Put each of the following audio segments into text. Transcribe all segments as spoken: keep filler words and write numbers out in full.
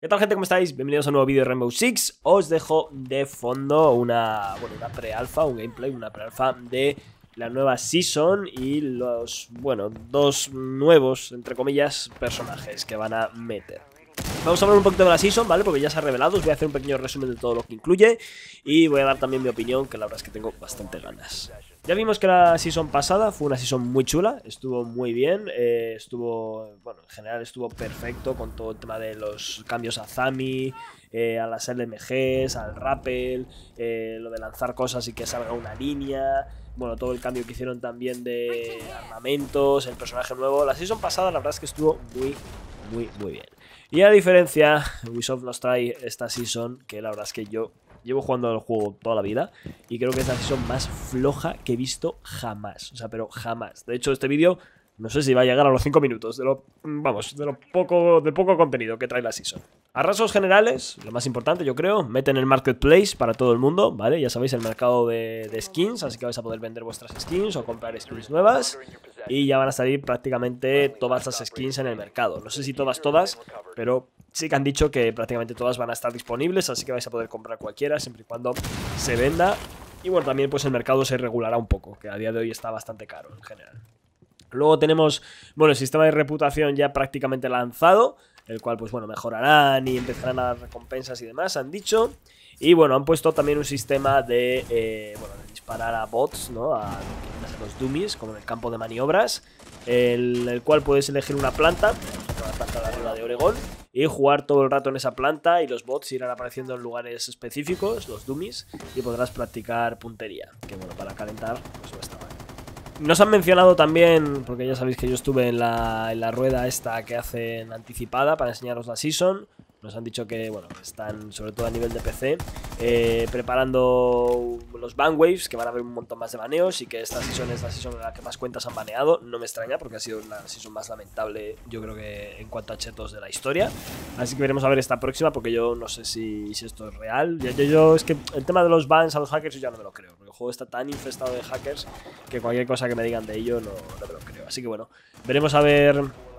¿Qué tal, gente? ¿Cómo estáis? Bienvenidos a un nuevo vídeo de Rainbow Six. Os dejo de fondo una, bueno, una pre-alfa, un gameplay, una pre-alfa de la nueva season y los, bueno, dos nuevos, entre comillas, personajes que van a meter. Vamos a hablar un poquito de la season, ¿vale? Porque ya se ha revelado. Os voy a hacer un pequeño resumen de todo lo que incluye y voy a dar también mi opinión, que la verdad es que tengo bastante ganas. Ya vimos que la season pasada fue una season muy chula, estuvo muy bien, eh, estuvo, bueno, en general estuvo perfecto con todo el tema de los cambios a Zami, eh, a las L M Gs, al rappel, eh, lo de lanzar cosas y que salga una línea, bueno, todo el cambio que hicieron también de armamentos, el personaje nuevo. La season pasada la verdad es que estuvo muy, muy, muy bien. Y a diferencia, Ubisoft nos trae esta season, que la verdad es que yo llevo jugando el juego toda la vida y creo que es la season más floja que he visto jamás. O sea, pero jamás. De hecho, este vídeo no sé si va a llegar a los cinco minutos de lo, vamos, de lo poco, de poco contenido que trae la season. A rasgos generales, lo más importante yo creo, meten el marketplace para todo el mundo, ¿vale? Ya sabéis, el mercado de, de skins, así que vais a poder vender vuestras skins o comprar skins nuevas. Y ya van a salir prácticamente todas las skins en el mercado. No sé si todas, todas, pero sí que han dicho que prácticamente todas van a estar disponibles, así que vais a poder comprar cualquiera siempre y cuando se venda. Y bueno, también pues el mercado se regulará un poco, que a día de hoy está bastante caro en general. Luego tenemos, bueno, el sistema de reputación ya prácticamente lanzado, el cual pues bueno, mejorarán y empezarán a dar recompensas y demás, han dicho. Y bueno, han puesto también un sistema de, eh, bueno, de disparar a bots, ¿no? A, a los dummies, como en el campo de maniobras, el, el cual puedes elegir una planta, la planta de arriba de Oregón, y jugar todo el rato en esa planta y los bots irán apareciendo en lugares específicos, los dummies, y podrás practicar puntería, que bueno, para calentar pues no está mal. Nos han mencionado también, porque ya sabéis que yo estuve en la, en la rueda esta que hacen anticipada para enseñaros la season. Nos han dicho que, bueno, están, sobre todo a nivel de P C, eh, preparando los ban waves, que van a haber un montón más de baneos y que esta season es la season en la que más cuentas han baneado. No me extraña porque ha sido la season más lamentable, yo creo que en cuanto a chetos de la historia. Así que veremos a ver esta próxima, porque yo no sé si, si esto es real. Yo, yo, yo, es que el tema de los bans a los hackers yo ya no me lo creo, porque el juego está tan infestado de hackers que cualquier cosa que me digan de ello no, no me lo creo. Así que bueno, veremos a ver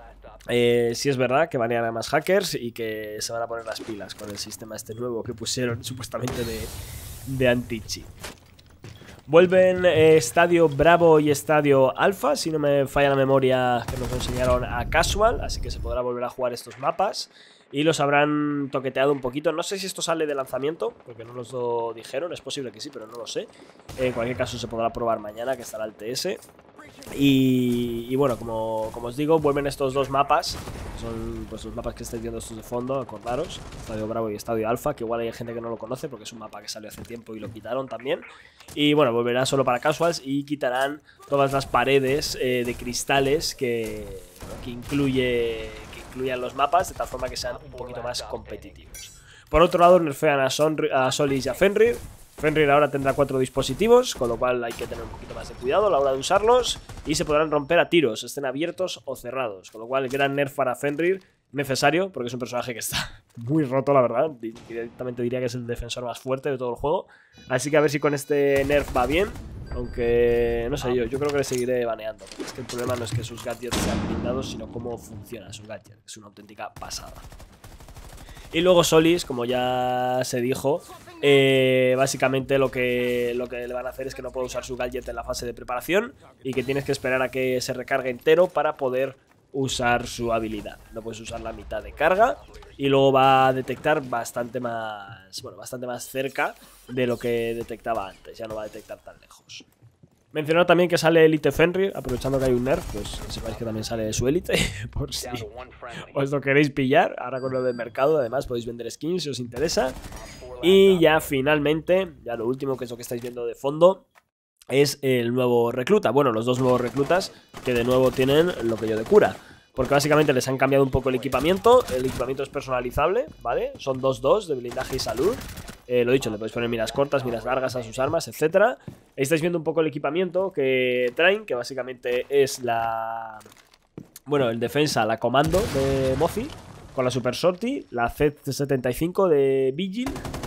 Eh, si es verdad que banean a más hackers y que se van a poner las pilas con el sistema este nuevo que pusieron supuestamente de, de anti-cheat. Vuelven eh, Estadio Bravo y Estadio Alpha, si no me falla la memoria, que nos enseñaron a Casual, así que se podrá volver a jugar estos mapas y los habrán toqueteado un poquito. No sé si esto sale de lanzamiento, porque no nos lo dijeron, es posible que sí, pero no lo sé. En cualquier caso se podrá probar mañana, que estará el T S. Y, y bueno, como, como os digo, vuelven estos dos mapas, que son pues los mapas que estáis viendo estos de fondo, acordaros, Estadio Bravo y Estadio Alpha, que igual hay gente que no lo conoce porque es un mapa que salió hace tiempo y lo quitaron también. Y bueno, volverá solo para casuals y quitarán todas las paredes eh, de cristales que, que, incluye, que incluyan los mapas, de tal forma que sean un poquito más competitivos. Por otro lado, nerfean a, a Solis y a Fenrir. Fenrir ahora tendrá cuatro dispositivos, con lo cual hay que tener un poquito más de cuidado a la hora de usarlos y se podrán romper a tiros, estén abiertos o cerrados, con lo cual el gran nerf para Fenrir necesario, porque es un personaje que está muy roto, la verdad. Directamente diría que es el defensor más fuerte de todo el juego, así que a ver si con este nerf va bien, aunque no sé yo, yo creo que le seguiré baneando, porque es que el problema no es que sus gadgets sean blindados, sino cómo funciona su gadget, es una auténtica pasada. Y luego Solis, como ya se dijo, eh, básicamente lo que, lo que le van a hacer es que no puede usar su gadget en la fase de preparación y que tienes que esperar a que se recargue entero para poder usar su habilidad. No puedes usar la mitad de carga y luego va a detectar bastante más, bueno, bastante más cerca de lo que detectaba antes, ya no va a detectar tan lejos. Mencionar también que sale Elite Fenrir, aprovechando que hay un nerf, pues sepáis que también sale su Elite, por si os lo queréis pillar. Ahora con lo del mercado, además, podéis vender skins si os interesa. Y ya finalmente, ya lo último, que es lo que estáis viendo de fondo, es el nuevo recluta. Bueno, los dos nuevos reclutas, que de nuevo tienen lo que yo de cura. Porque básicamente les han cambiado un poco el equipamiento. El equipamiento es personalizable, ¿vale? Son dos dos de blindaje y salud. Eh, lo dicho, le podéis poner miras cortas, miras largas a sus armas, etcétera. Ahí estáis viendo un poco el equipamiento que traen, que básicamente es la... Bueno, el defensa, la comando de Mozi, con la Super Sortie, la Z setenta y cinco de Vigil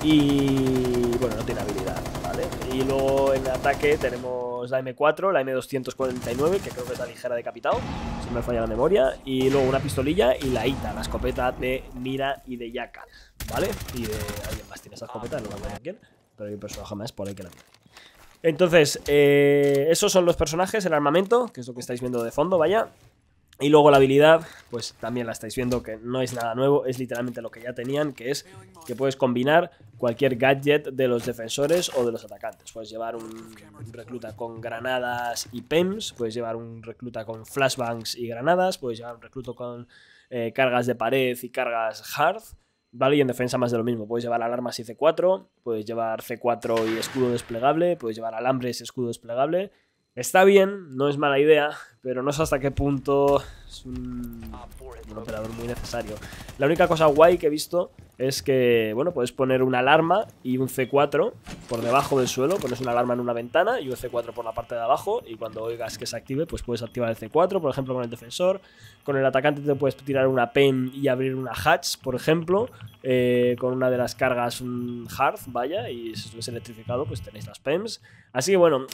Y bueno, no tiene habilidad, ¿vale? Y luego en ataque tenemos la eme cuatro, la eme doscientos cuarenta y nueve, que creo que es la ligera decapitado, si no me falla la memoria. Y luego una pistolilla y la Ita, la escopeta de Mira y de Yaka, ¿vale? Y de alguien más tiene esa escopeta, no me acuerdo quién, pero hay un personaje más por ahí que la tiene. Entonces, eh, esos son los personajes, el armamento, que es lo que estáis viendo de fondo, vaya. Y luego la habilidad, pues también la estáis viendo, que no es nada nuevo, es literalmente lo que ya tenían, que es que puedes combinar cualquier gadget de los defensores o de los atacantes. Puedes llevar un recluta con granadas y P E Ms, puedes llevar un recluta con flashbangs y granadas, puedes llevar un recluta con eh, cargas de pared y cargas hard, ¿vale? Y en defensa más de lo mismo, puedes llevar alarmas y ce cuatro, puedes llevar ce cuatro y escudo desplegable, puedes llevar alambres y escudo desplegable. Está bien, no es mala idea, pero no sé hasta qué punto es un, un operador muy necesario. La única cosa guay que he visto es que, bueno, puedes poner una alarma y un ce cuatro por debajo del suelo. Pones una alarma en una ventana y un ce cuatro por la parte de abajo, y cuando oigas que se active, pues puedes activar el ce cuatro, por ejemplo, con el defensor. Con el atacante te puedes tirar una P E M y abrir una hatch, por ejemplo, eh, con una de las cargas un hard, vaya, y si estuviese electrificado, pues tenéis las P E Ms. Así que bueno,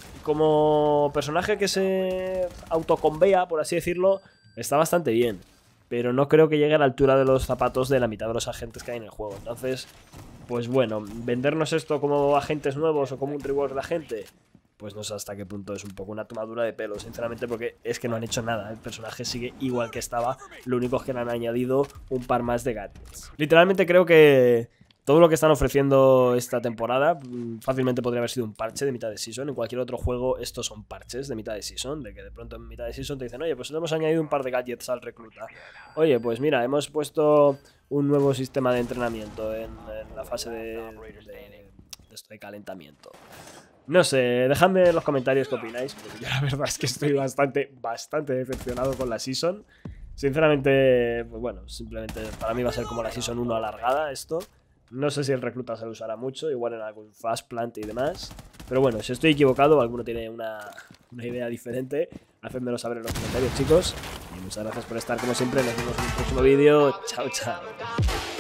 como personaje que se autoconvea, por así decirlo, está bastante bien, pero no creo que llegue a la altura de los zapatos de la mitad de los agentes que hay en el juego. Entonces, pues bueno, vendernos esto como agentes nuevos o como un reward de agente, pues no sé hasta qué punto es un poco una tomadura de pelo, sinceramente, porque es que no han hecho nada. El personaje sigue igual que estaba, lo único es que le han añadido un par más de gadgets. Literalmente creo que todo lo que están ofreciendo esta temporada fácilmente podría haber sido un parche de mitad de season. En cualquier otro juego estos son parches de mitad de season, de que de pronto en mitad de season te dicen, oye, pues le hemos añadido un par de gadgets al recluta. Oye, pues mira, hemos puesto un nuevo sistema de entrenamiento en, en la fase de, de, de, esto de calentamiento. No sé, dejadme en los comentarios qué opináis, porque yo la verdad es que estoy bastante, bastante decepcionado con la season. Sinceramente, pues bueno, simplemente para mí va a ser como la season uno alargada esto. No sé si el recluta se lo usará mucho, igual en algún fast plant y demás. Pero bueno, si estoy equivocado o alguno tiene una, una idea diferente, hacedmelo saber en los comentarios, chicos. Y muchas gracias por estar como siempre. Nos vemos en un próximo vídeo. Chao, chao.